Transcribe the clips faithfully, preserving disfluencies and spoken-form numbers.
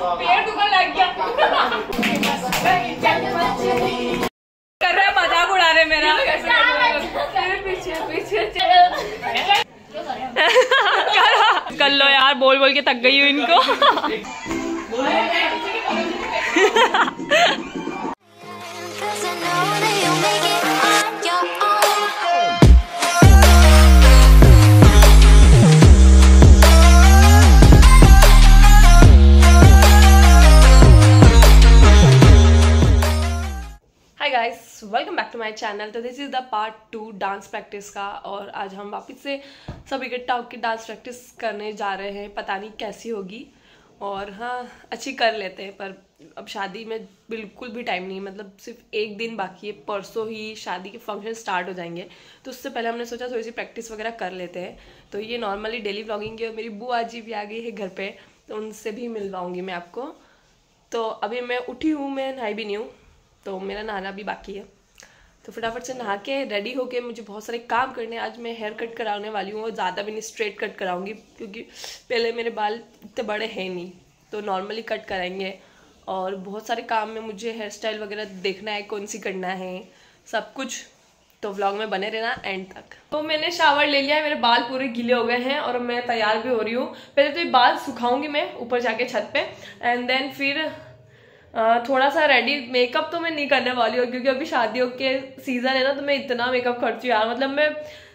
पेड़ दुखने लग गया। कर रहा है मजाक उड़ा रहे मेरा। पीछे पीछे कर लो यार, बोल बोल के थक गई हूँ इनको। Welcome back to my channel. तो this is the part two dance practice का, और आज हम वापस से सब इकट्ठा होकर डांस प्रैक्टिस करने जा रहे हैं। पता नहीं कैसी होगी, और हाँ अच्छी कर लेते हैं, पर अब शादी में बिल्कुल भी टाइम नहीं, मतलब सिर्फ एक दिन बाकी है, परसों ही शादी के फंक्शन स्टार्ट हो जाएंगे। तो उससे पहले हमने सोचा थोड़ी सी प्रैक्टिस वगैरह कर लेते हैं। तो ये नॉर्मली डेली व्लॉगिंग की, और मेरी बुआ जी भी आ गई है घर पे, तो उनसे भी मिलवाऊँगी मैं आपको। तो अभी मैं उठी हूँ, मैं नहाई भी नहीं हूँ, तो मेरा नहाना भी बाकी है। तो फटाफट से नहा के रेडी होके मुझे बहुत सारे काम करने। आज मैं हेयर कट कराने वाली हूँ, और ज़्यादा भी नहीं, स्ट्रेट कट कराऊंगी, क्योंकि पहले मेरे बाल इतने बड़े हैं नहीं, तो नॉर्मली कट कराएंगे। और बहुत सारे काम में मुझे हेयर स्टाइल वगैरह देखना है, कौन सी करना है, सब कुछ। तो व्लॉग में बने रहना एंड तक। तो मैंने शावर ले लिया है, मेरे बाल पूरे गीले हो गए हैं, और मैं तैयार भी हो रही हूँ। पहले तो ये बाल सुखाऊंगी मैं ऊपर जाके छत पे, एंड देन फिर Uh, थोड़ा सा रेडी। मेकअप तो मैं नहीं करने वाली हूँ, क्योंकि अभी शादियों के सीजन है ना, तो मैं इतना मेकअप करती हूँ यार, मतलब मैं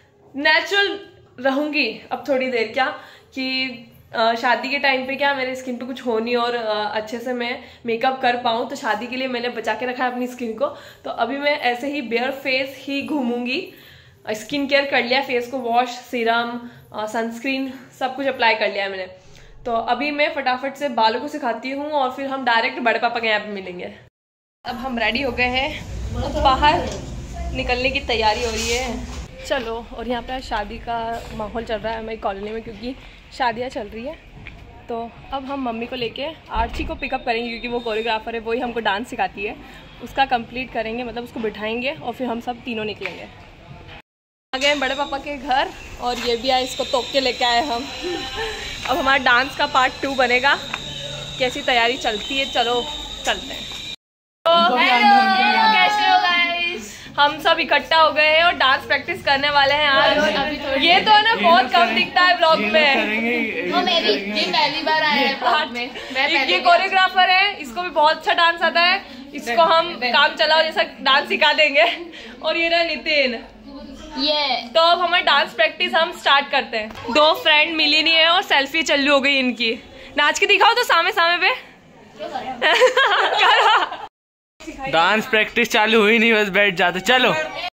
नेचुरल रहूंगी अब थोड़ी देर। क्या कि uh, शादी के टाइम पे क्या मेरे स्किन पे कुछ हो नहीं, और uh, अच्छे से मैं मेकअप कर पाऊँ, तो शादी के लिए मैंने बचा के रखा है अपनी स्किन को। तो अभी मैं ऐसे ही बेयर फेस ही घूमूंगी। स्किन केयर कर लिया, फेस को वॉश, सीरम, सनस्क्रीन सब कुछ अप्लाई कर लिया है मैंने। तो अभी मैं फटाफट से बालों को सिखाती हूँ, और फिर हम डायरेक्ट बड़े पापा के यहाँ पे मिलेंगे। अब हम रेडी हो गए हैं, बाहर निकलने की तैयारी हो रही है। चलो, और यहाँ पे शादी का माहौल चल रहा है हमारी कॉलोनी में, क्योंकि शादियाँ चल रही है। तो अब हम मम्मी को लेके आर्ची को पिकअप करेंगे, क्योंकि वो कोरियोग्राफर है, वही हमको डांस सिखाती है। उसका कंप्लीट करेंगे, मतलब उसको बिठाएंगे, और फिर हम सब तीनों निकलेंगे। आ गए बड़े पापा के घर, और ये भी आए, इसको तोप के लेके आए हम। अब हमारा डांस का पार्ट टू बनेगा, कैसी तैयारी चलती है, चलो चलते हैं। तो हेलो, कैसे हो गाइस? हम सब इकट्ठा हो गए हैं और डांस प्रैक्टिस करने वाले हैं आज। ये तो है ना, बहुत कम दिखता है ब्लॉग में। वो मेरी ये पहली बार आया है ब्लॉग में। मैं ये कोरियोग्राफर है, इसको भी बहुत अच्छा डांस आता है, इसको हम काम चलाओ जैसा डांस सिखा देंगे। और ये रहा नितिन। ये तो अब हमारे डांस प्रैक्टिस हम स्टार्ट करते हैं। दो फ्रेंड मिली नहीं है, और सेल्फी चालू हो गई इनकी। नाच के दिखाओ तो सामने सामने पे। डांस प्रैक्टिस चालू हुई नहीं, बस बैठ जाते। चलो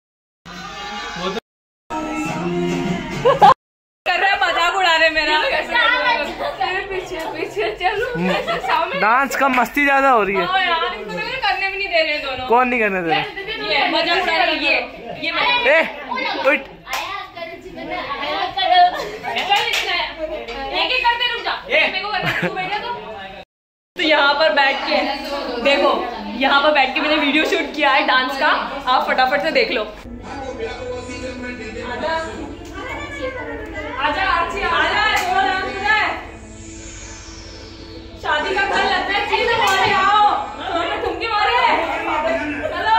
कर रहा है मजाक उड़ा रहे मेरा। पीछे पीछे चलो। डांस का मस्ती ज्यादा हो रही है। हाँ यार, इनको तो करने भी नहीं दे रहे दोनों। कौन नहीं करने दे रहा? ये मजाक उड़ा रहे, ये ये ए, उठ। तो यहाँ पर बैठ के देखो, यहाँ पर बैठ के मैंने वीडियो शूट किया है डांस का, आप फटाफट से देख लो। आजा आजा आजा, शादी का घर लगता है, चीज मारे आओ, ठुमके मारे। चलो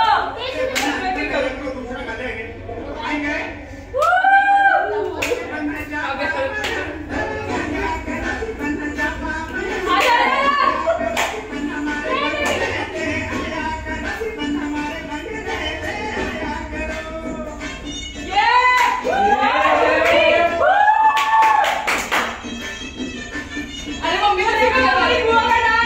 अरे मम्मी को देखो, हमारी बुआ का डांस।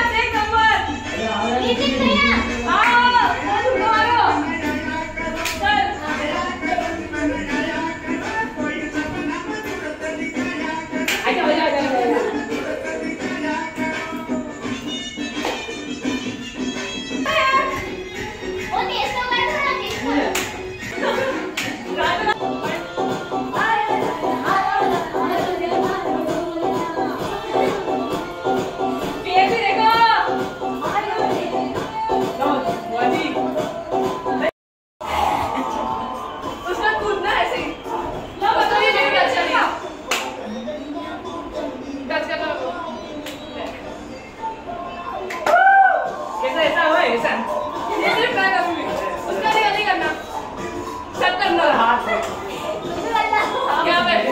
ऐसा ऐसा हुआ ऐसा ये सिर्फ ट्राई करूंगी, उसका नहीं नहीं करना, सब करना हाथ से क्या बैठे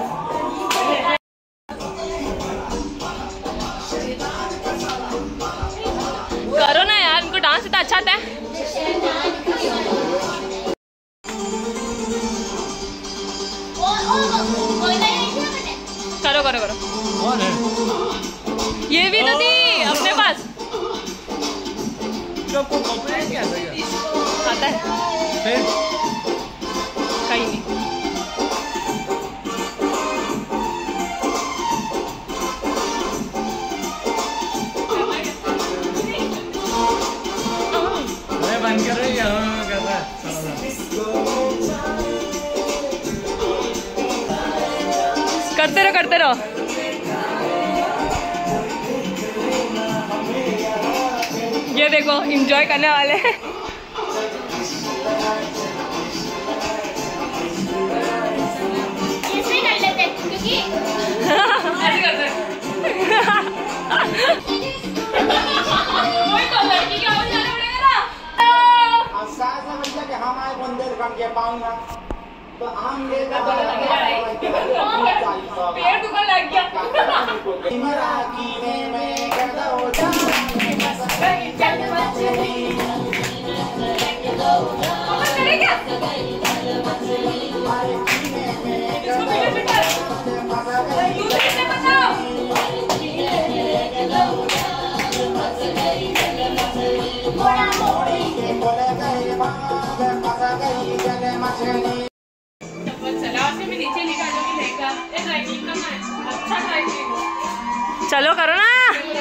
करो ना यार, उनको डांस इतना अच्छा आता है। करो करो करो, ये भी तो थी अपने पास, आता है कहीं नहीं। बंद कर रही है करते रहो करते रहो। ये देखो एंजॉय करने वाले हैं। ऐसे कर लेते क्योंकि ऐसे करते हैं। वही तो लड़की का आवाज आने पड़ेगा ना। हम आए मंदिर बन के पाऊंगा तो आम ले पेड़ दुखने लग गया। चलो करो ना।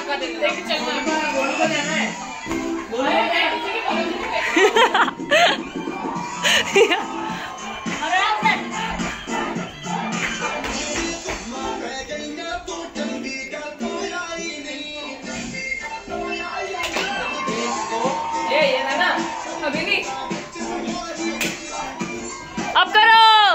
ये ये है ना, अभी नहीं, अब करो।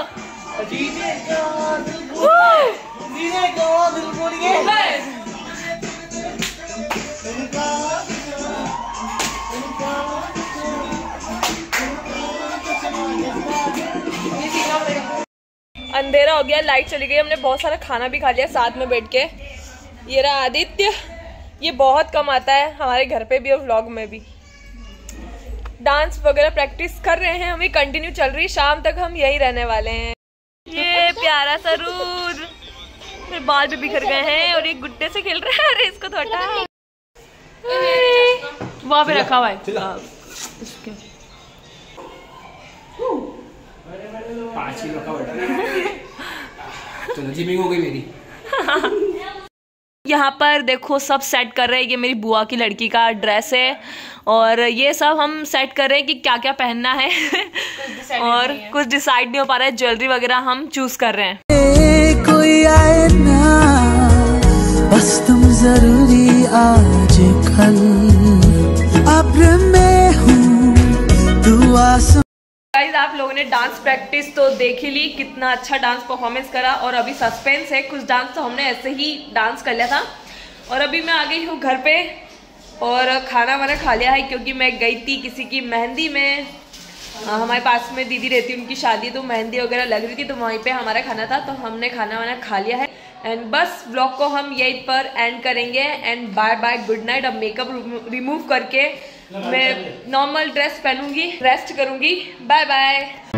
अंधेरा हो गया, लाइट चली गई, हमने बहुत सारा खाना भी खा लिया साथ में बैठ के। ये रहा आदित्य, ये बहुत कम आता है हमारे घर पे भी और व्लॉग में भी। डांस वगैरह प्रैक्टिस कर रहे हैं, हमें कंटिन्यू चल रही, शाम तक हम यही रहने वाले हैं। ये प्यारा सा रूद, मेरे बाल भी बिखर गए हैं और ये गुड्डे से खेल रहा है। अरे इसको थोड़ा वहाँ पे रखा हुआ है। पाँच किलो का चलो जिमिंग हो गई मेरी। यहाँ पर देखो सब सेट कर रहे हैं, ये मेरी बुआ की लड़की का ड्रेस है और ये सब हम सेट कर रहे हैं कि क्या क्या पहनना है और कुछ डिसाइड नहीं हो पा रहा है। ज्वेलरी वगैरह हम चूज कर रहे हैं। कोई आए ना बस तुम जरूरी आज कल, अब्र में हूँ तू आसमां। गाइस आप लोगों ने डांस प्रैक्टिस तो देख ही ली, कितना अच्छा डांस परफॉर्मेंस करा और अभी सस्पेंस है। कुछ डांस तो हमने ऐसे ही डांस कर लिया था और अभी मैं आ गई हूँ घर पे और खाना वाना खा लिया है क्योंकि मैं गई थी किसी की मेहंदी में। आ, हमारे पास में दीदी रहती, उनकी शादी, तो मेहंदी वगैरह लग रही थी तो वहीं पे हमारा खाना था, तो हमने खाना वाना खा लिया है। एंड बस व्लॉग को हम यहीं पर एंड करेंगे and bye bye, good night. अब मेकअप रिमूव करके मैं नॉर्मल ड्रेस पहनूंगी, रेस्ट करूंगी। Bye bye.